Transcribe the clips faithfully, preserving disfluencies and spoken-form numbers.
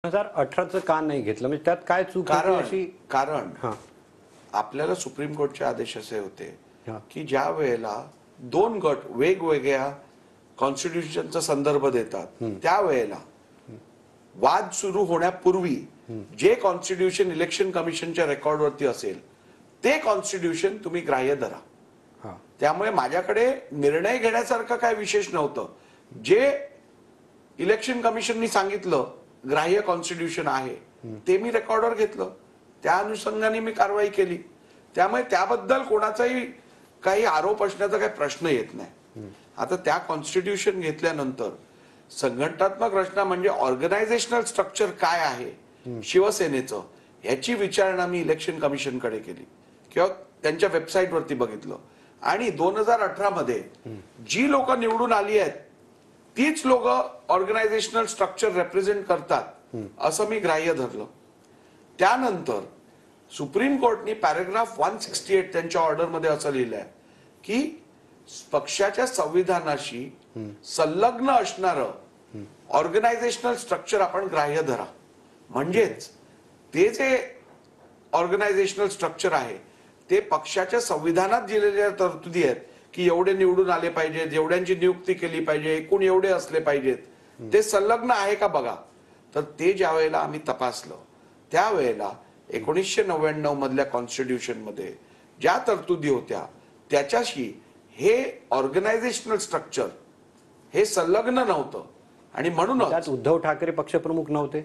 हजार अठराचं का नाही घेतलं म्हणजे त्यात काय चूक कारण अशी कारण हां आपल्याला सुप्रीम कोर्टचे आदेश असे होते हां की ज्या वेळेला दोन गट वेगवेगळ्या कॉन्स्टिट्यूशनचा संदर्भ देतात त्यावेळेला वाद सुरू होण्यापूर्वी जे कॉन्स्टिट्यूशन इलेक्शन कमिशनच्या रेकॉर्डवरती असेल ते कॉन्स्टिट्यूशन तुम्ही ग्राह्य धरा. हां त्यामुळे माझ्याकडे निर्णय घेण्यासारखं काय विशेष नव्हतं. जे इलेक्शन कमिशननी सांगितलं ग्राह्य कॉन्स्टिट्यूशन आहे ते मी रेकॉर्डवर घेतलं, त्या अनुषंगाने मी कारवाई केली. त्यामुळे त्याबद्दल कोणाचाही काही आरोप असण्याचा काही प्रश्न येत नाही. आता त्या कॉन्स्टिट्यूशन घेतल्यानंतर संघटनात्मक रचना म्हणजे ऑर्गनायझेशनल स्ट्रक्चर काय आहे शिवसेनेचं याची विचारणा मी इलेक्शन कमिशनकडे केली किंवा त्यांच्या वेबसाईटवरती बघितलं आणि दोन हजार अठरा मध्ये जी लोक निवडून आली आहेत तीच लोक ऑर्गनायझेशनल स्ट्रक्चर रिप्रेझेंट करतात असं मी ग्राह्य धरलं. त्यानंतर सुप्रीम कोर्टनी पॅराग्राफ वन सिक्स्टी एट त्यांच्या ऑर्डरमध्ये असं लिहिलंय की पक्षाच्या संविधानाशी संलग्न असणारं ऑर्गनायझेशनल स्ट्रक्चर आपण ग्राह्य धरा. म्हणजेच ते जे ऑर्गनायझेशनल स्ट्रक्चर आहे ते पक्षाच्या संविधानात दिलेल्या तरतुदी आहेत की एवढे निवडून आले पाहिजेत, एवढ्यांची नियुक्ती केली पाहिजे, एकूण एवढे असले पाहिजेत, ते संलग्न आहे का बघा. तर ते ज्या वेळेला आम्ही तपासलं त्यावेळेला एकोणीसशे नव्याण्णव मधल्या कॉन्स्टिट्यूशन मध्ये ज्या तरतुदी होत्या त्याच्याशी हे ऑर्गनायझेशनल स्ट्रक्चर हे संलग्न नव्हतं आणि म्हणूनच उद्धव ठाकरे पक्षप्रमुख नव्हते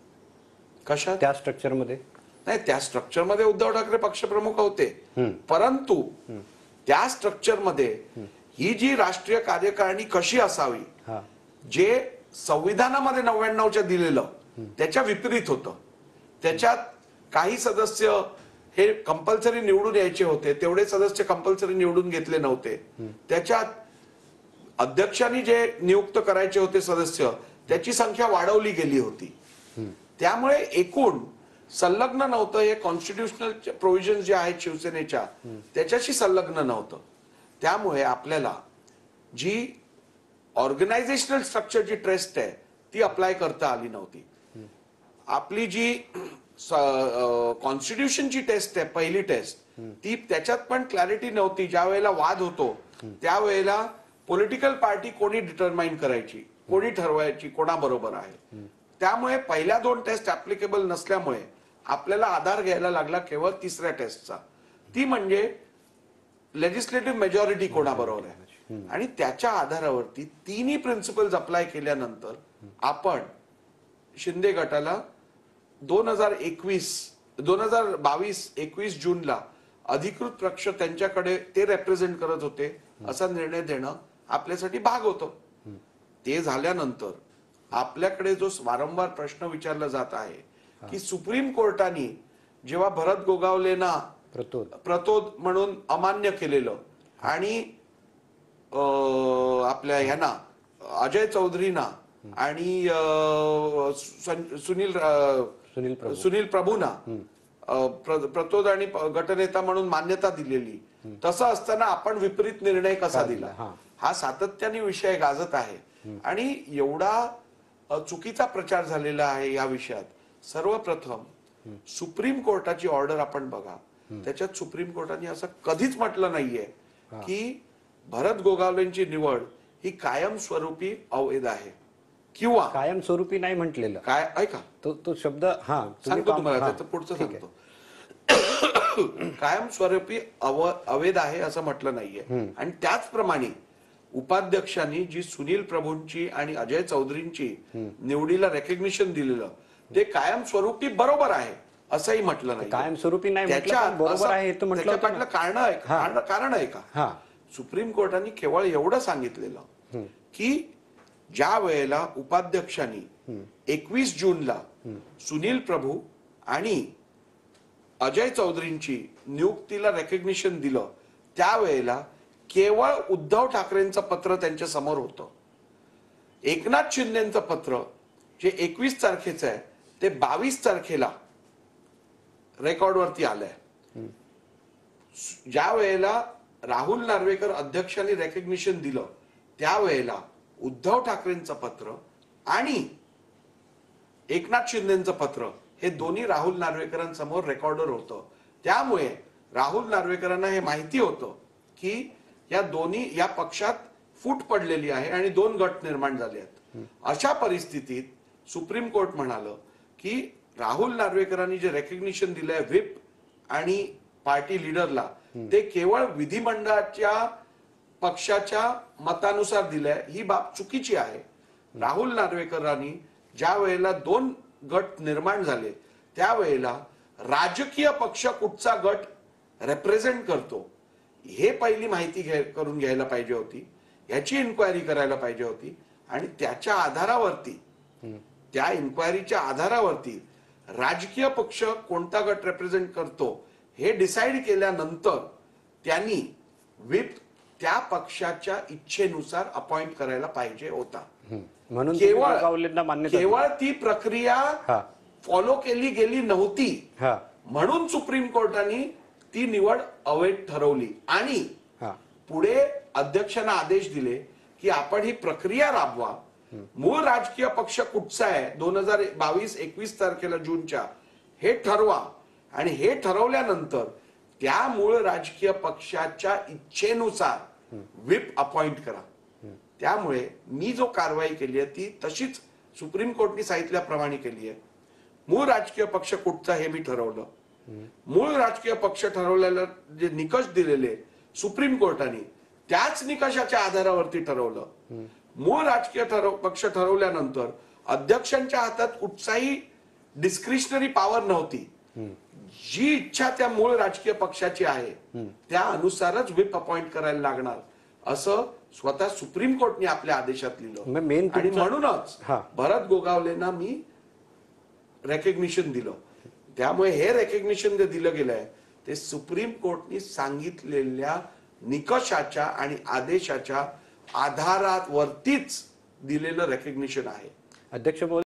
कशा त्या स्ट्रक्चर मध्ये. नाही, त्या स्ट्रक्चर मध्ये उद्धव ठाकरे पक्षप्रमुख होते, परंतु त्या स्ट्रक्चर मध्ये ही जी राष्ट्रीय कार्यकारिणी कशी असावी जे संविधानामध्ये नव्याण्णवच्या दिलेलं त्याच्या विपरीत होतं. त्याच्यात काही सदस्य हे कंपल्सरी निवडून यायचे होते, तेवढे सदस्य कंपल्सरी निवडून घेतले नव्हते. त्याच्यात अध्यक्षांनी जे नियुक्त करायचे होते सदस्य त्याची संख्या वाढवली गेली होती. त्यामुळे एकूण संलग्न नव्हतं. हे कॉन्स्टिट्यूशनल प्रोव्हिजन जे आहेत शिवसेनेच्या त्याच्याशी संलग्न नव्हतं. त्यामुळे आपल्याला जी ऑर्गनायझेशनल स्ट्रक्चरची टेस्ट आहे ती अप्लाय करता आली नव्हती. आपली जी कॉन्स्टिट्यूशनची टेस्ट आहे पहिली टेस्ट ती त्याच्यात पण क्लॅरिटी नव्हती. ज्या वेळेला वाद होतो त्यावेळेला पॉलिटिकल पार्टी कोणी डिटरमाइन करायची, कोणी ठरवायची कोणाबरोबर आहे. त्यामुळे पहिल्या दोन टेस्ट ऍप्लिकेबल नसल्यामुळे आपल्याला आधार घ्यायला लागला केवळ तिसऱ्या टेस्टचा, ती म्हणजे लेजिस्लेटिव्ह मेजॉरिटी कोणाबरोबर आहे. आणि त्याच्या आधारावरती तिन्ही प्रिन्सिपल्स अप्लाय केल्यानंतर आपण शिंदे गटाला दोन हजार एकवीस दोन हजार बावीस एकवीस जूनला अधिकृत पक्ष त्यांच्याकडे ते रेप्रेझेंट करत होते असा निर्णय देणं आपल्यासाठी भाग होतं. ते झाल्यानंतर आपल्याकडे जो वारंवार प्रश्न विचारला जात आहे की सुप्रीम कोर्टाने जेव्हा भरत गोगावलेंना प्रतोद प्रतोद म्हणून अमान्य केलेलं आणि आपल्या ह्यांना अजय चौधरीना आणि सुनील सुनील प्रभू सुनील प्रभूना प्रतोद आणि गटनेता म्हणून मान्यता दिलेली, तसं असताना आपण विपरीत निर्णय कसा दिला हा सातत्याने विषय गाजत आहे. आणि एवढा चुकीचा प्रचार झालेला आहे या विषयात. सर्वप्रथम सुप्रीम कोर्टाची ऑर्डर आपण बघा, त्याच्यात सुप्रीम कोर्टाने असं कधीच म्हटलं नाहीये की भरत गोगावलेंची निवड ही कायमस्वरूपी अवैध आहे किंवा कायमस्वरूपी नाही म्हटलेलं. काय ऐका तो तो शब्द हा सांगतो तुम्हाला, त्याचं पुढचं सांगतो. कायमस्वरूपी अवैध आहे असं म्हटलं नाहीये. आणि त्याचप्रमाणे उपाध्यक्षांनी जी सुनील प्रभूंची आणि अजय चौधरींची निवडीला रेकग्निशन दिलेलं ते कायमस्वरूपी बरोबर आहे असंही म्हटलं नाही. कायमस्वरूपी नाही त्याच्या बरोबर आहे हे म्हटलं कारण आहे कारण आहे का सुप्रीम कोर्टाने केवळ एवढं सांगितलेलं की ज्या वेळेला उपाध्यक्षांनी एकवीस जूनला सुनील प्रभू आणि अजय चौधरींची नियुक्तीला रेकग्निशन दिलं त्यावेळेला केवळ उद्धव ठाकरेंचं पत्र त्यांच्या समोर होतं. एकनाथ शिंदेचं पत्र जे एकवीस तारखेचं आहे ते बावीस तारखेला रेकॉर्डवरती आलंय. ज्या वेळेला राहुल नार्वेकर अध्यक्षांनी रेकग्निशन दिलं त्यावेळेला उद्धव ठाकरेंचं पत्र आणि एकनाथ शिंदेचं पत्र हे दोन्ही राहुल नार्वेकरांसमोर रेकॉर्डर होतं. त्यामुळे राहुल नार्वेकरांना हे माहिती होतं की या दोन्ही या पक्षात फूट पडलेली आहे आणि दोन गट निर्माण झाले आहेत. अशा परिस्थितीत सुप्रीम कोर्ट म्हणालं की राहुल नार्वेकरांनी जे रेकग्निशन दिलंय व्हिप आणि पार्टी लीडरला ते केवळ विधिमंडळाच्या पक्षाच्या मतानुसार दिलंय, ही बाब चुकीची आहे. राहुल नार्वेकरांनी ज्या वेळेला दोन गट निर्माण झाले त्यावेळेला राजकीय पक्ष कुठचा गट रिप्रेझेंट करतो हे पहिली माहिती घ्याय करून घ्यायला पाहिजे होती, याची इन्क्वायरी करायला पाहिजे होती आणि त्याच्या आधारावरती त्या इन्क्वायरीच्या आधारावरती राजकीय पक्ष कोणता गट रिप्रेझेंट करतो हे डिसाईड केल्यानंतर त्यांनी व्हिप त्या पक्षाच्या इच्छेनुसार अपॉइंट करायला पाहिजे होता. म्हणून केवळ गोगावलेंना मान्यता दिली. केवळ ती प्रक्रिया हा. फॉलो केली गेली नव्हती हा. म्हणून सुप्रीम कोर्टाने ती निवड अवैध ठरवली आणि हा. पुढे अध्यक्षांना आदेश दिले की आपण ही प्रक्रिया राबवा. मूळ राजकीय पक्ष कुठचा आहे दोन हजार बावीस एकवीस तारखेला जूनच्या हे ठरवा आणि हे ठरवल्यानंतर त्या मूळ राजकीय पक्षाच्या इच्छेनुसार व्हिप अपॉइंट करा. त्यामुळे मी जो कारवाई केली आहे ती तशीच सुप्रीम कोर्टने सांगितल्याप्रमाणे केली आहे. मूळ राजकीय पक्ष कुठचा हे मी ठरवलं. मूळ राजकीय पक्ष ठरवलेलं जे निकष दिलेले सुप्रीम कोर्टाने त्याच निकषाच्या आधारावरती ठरवलं. मूळ राजकीय ठरव पक्ष ठरवल्यानंतर अध्यक्षांच्या हातात कुठचाही डिस्क्रिशनरी पॉवर नव्हती. जी इच्छा त्या मूळ राजकीय पक्षाची आहे त्या अनुसारच व्हिप अपॉइंट करायला लागणार असं स्वतः सुप्रीम कोर्टने आपल्या आदेशात लिहिलं मेन आणि म्हणूनच हा. भरत गोगावलेंना मी रेकग्निशन दिलं. त्यामुळे हे रेकग्निशन जे दिलं गेलंय ते सुप्रीम कोर्टने सांगितलेल्या निकषाच्या आणि आदेशाच्या आधारावरतीच दिलेलं रेकग्निशन आहे. अध्यक्ष